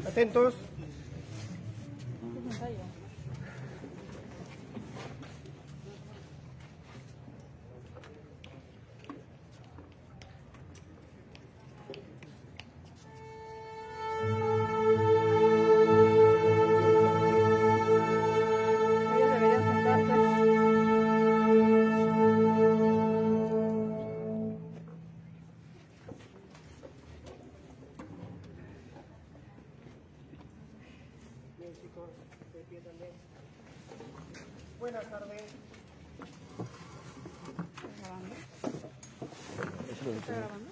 Atentos. Chicos, de pie también. Buenas tardes. ¿Está grabando?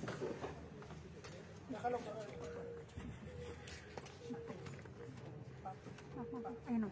Déjalo correr. Ahí no.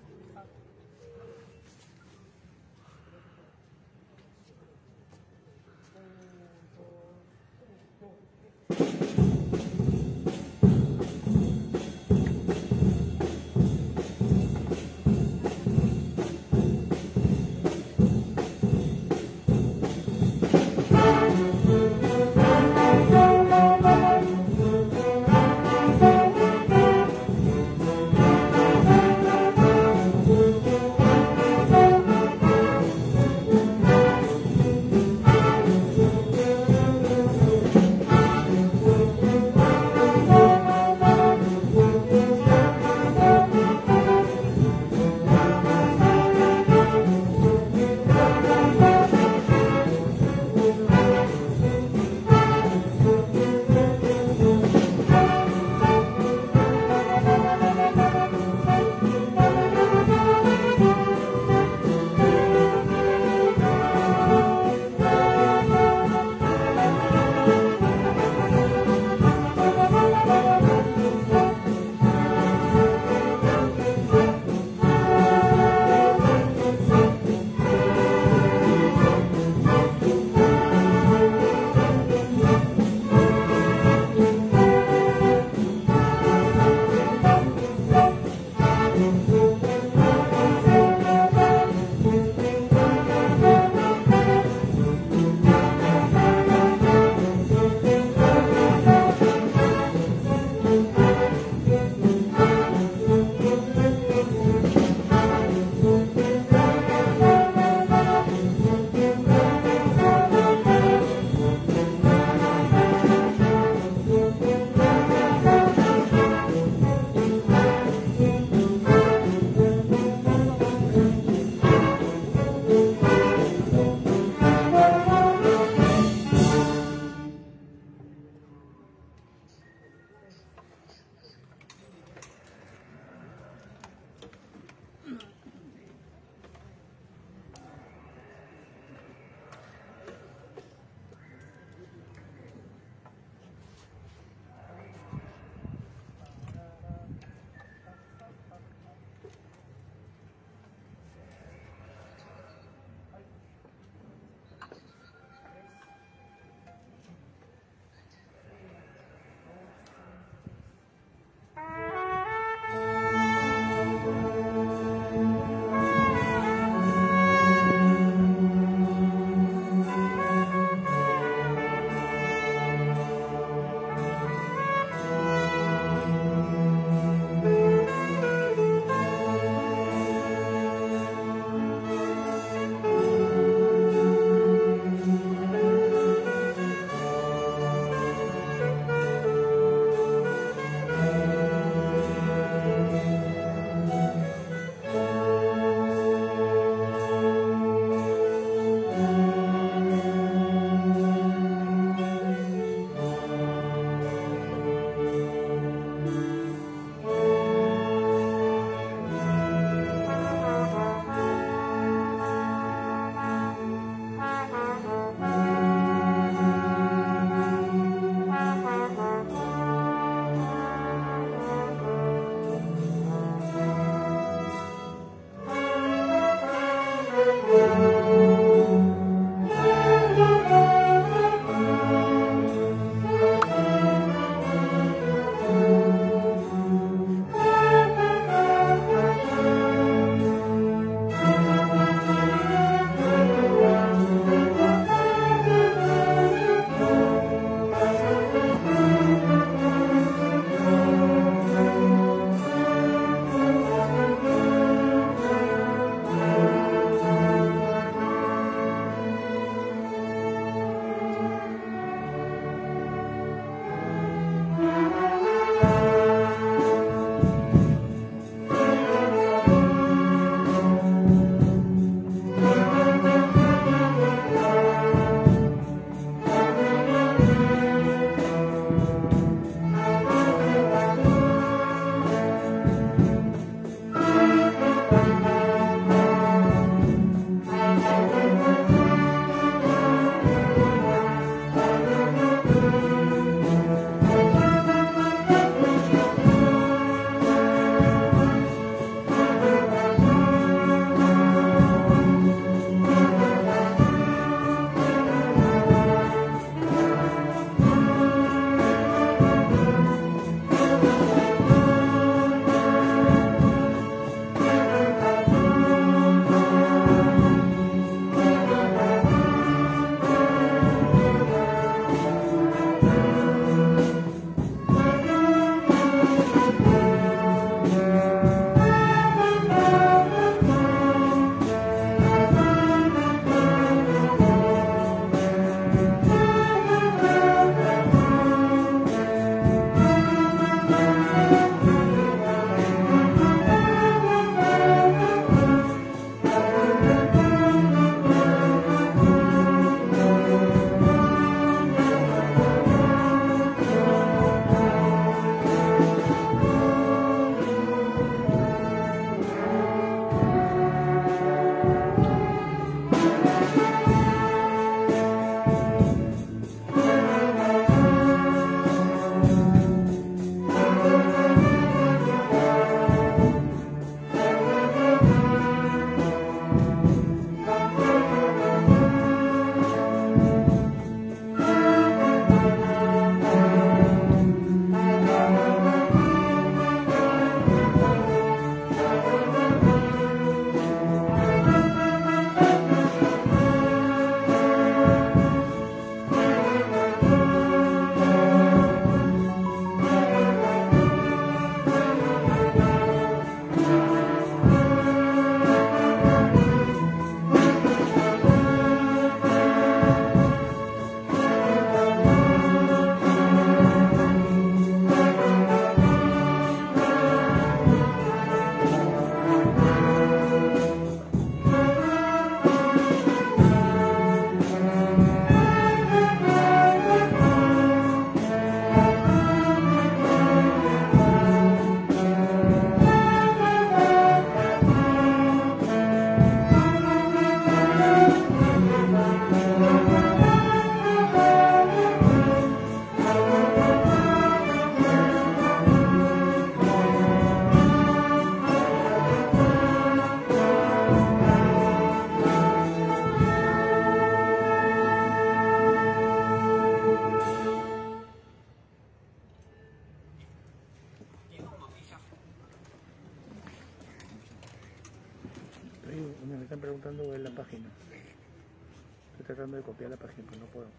Me están preguntando en la página. Estoy tratando de copiar la página, pero no puedo.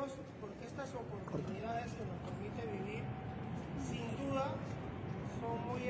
Dios porque estas oportunidades que nos permite vivir, sin duda, son muy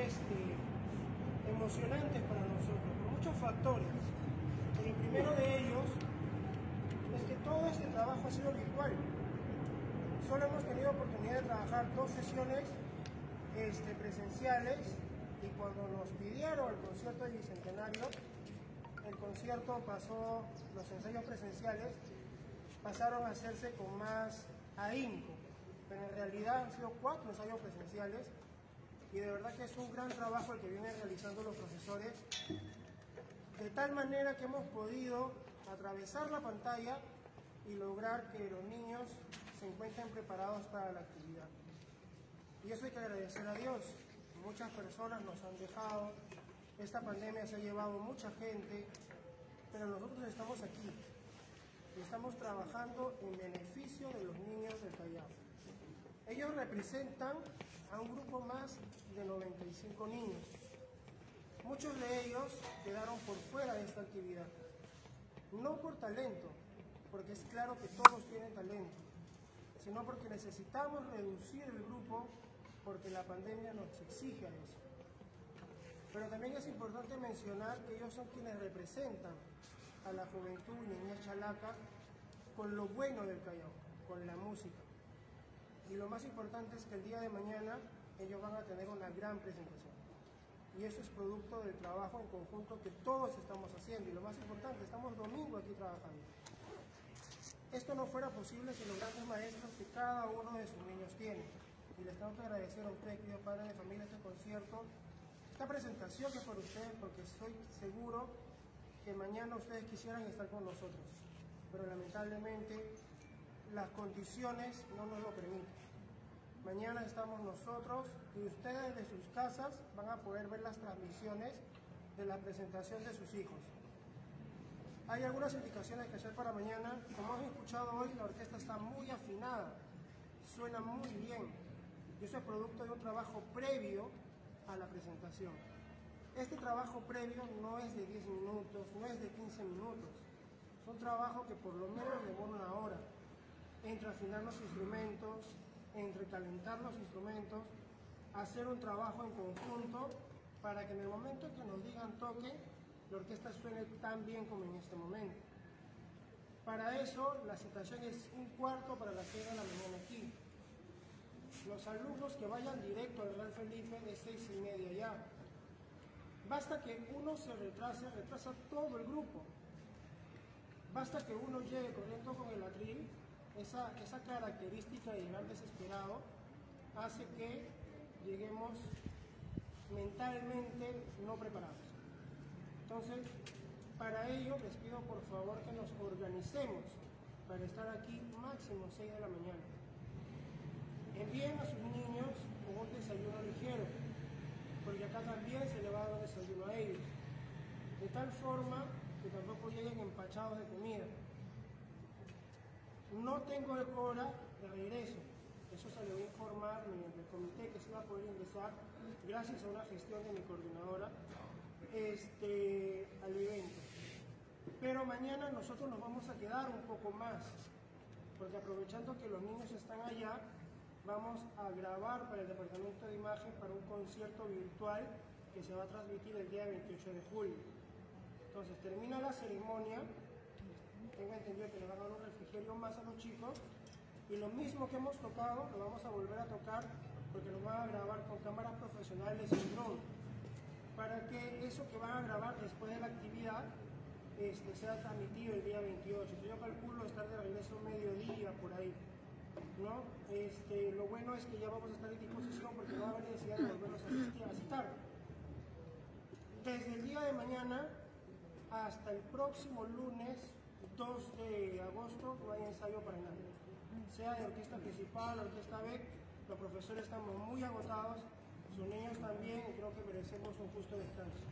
emocionantes para nosotros, por muchos factores. El primero de ellos es que todo este trabajo ha sido virtual. Solo hemos tenido oportunidad de trabajar 2 sesiones presenciales, y cuando nos pidieron el concierto de Bicentenario, el concierto pasó, los ensayos presenciales pasaron a hacerse con más ahínco, pero en realidad han sido 4 ensayos presenciales, y de verdad que es un gran trabajo el que vienen realizando los profesores, de tal manera que hemos podido atravesar la pantalla y lograr que los niños se encuentren preparados para la actividad. Y eso hay que agradecer a Dios. Muchas personas nos han dejado, esta pandemia se ha llevado mucha gente, pero nosotros estamos aquí y estamos trabajando en beneficio de los niños del Callao. Ellos representan a un grupo más de 95 niños. Muchos de ellos quedaron por fuera de esta actividad, no por talento, porque es claro que todos tienen talento, sino porque necesitamos reducir el grupo, porque la pandemia nos exige a eso. Pero también es importante mencionar que ellos son quienes representan a la juventud y niñez chalaca con lo bueno del Callao, con la música. Y lo más importante es que el día de mañana ellos van a tener una gran presentación. Y eso es producto del trabajo en conjunto que todos estamos haciendo. Y lo más importante, estamos domingo aquí trabajando. Esto no fuera posible sin los grandes maestros que cada uno de sus niños tiene. Y les tengo que agradecer a ustedes, queridos padres de familia, este concierto, esta presentación que es por ustedes, porque estoy seguro que mañana ustedes quisieran estar con nosotros, pero lamentablemente las condiciones no nos lo permiten. Mañana estamos nosotros y ustedes de sus casas van a poder ver las transmisiones de la presentación de sus hijos. Hay algunas indicaciones que hacer para mañana. Como han escuchado hoy, la orquesta está muy afinada, suena muy bien. Y eso es producto de un trabajo previo a la presentación. Este trabajo previo no es de 10 minutos, no es de 15 minutos. Es un trabajo que por lo menos demora 1 hora. Entre afinar los instrumentos, entre calentar los instrumentos, hacer un trabajo en conjunto para que en el momento en que nos digan toque, la orquesta suene tan bien como en este momento. Para eso, la citación es 1/4 para las 6 de la mañana aquí. Los alumnos que vayan directo al Real Felipe de 6:30 ya. Basta que uno se retrasa todo el grupo. Basta que uno llegue corriendo con el atril, esa característica de llegar desesperado hace que lleguemos mentalmente no preparados. Entonces, para ello les pido por favor que nos organicemos para estar aquí máximo 6 de la mañana. Envíen a sus niños con un desayuno ligero, porque acá también se le va a dar un desayuno a ellos, de tal forma que tampoco lleguen empachados de comida. No tengo hora de regreso, eso se le va a informar mediante el comité que se va a poder ingresar gracias a una gestión de mi coordinadora al evento. Pero mañana nosotros nos vamos a quedar un poco más, porque aprovechando que los niños están allá, vamos a grabar para el departamento de imagen para un concierto virtual que se va a transmitir el día 28 de julio. Entonces termina la ceremonia, tengo entendido que le van a dar un refrigerio más a los chicos, y lo mismo que hemos tocado lo vamos a volver a tocar porque lo van a grabar con cámaras profesionales y dron, para que eso que van a grabar después de la actividad sea transmitido el día 28. Yo calculo estar de regreso mediodía por ahí, ¿no? Lo bueno es que ya vamos a estar en disposición porque no va a haber necesidad de volvernos a citar. Desde el día de mañana hasta el próximo lunes 2 de agosto no hay ensayo para nadie. Sea de orquesta principal, orquesta B, los profesores estamos muy agotados, sus niños también, y creo que merecemos un justo descanso.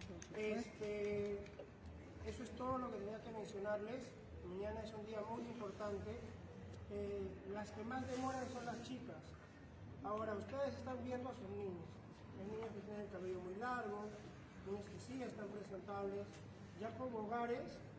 Eso es todo lo que tenía que mencionarles. Mañana es un día muy importante. Las que más demoran son las chicas. Ahora, ustedes están viendo a sus niños. Hay niños que tienen el cabello muy largo, niños que sí están presentables, ya con hogares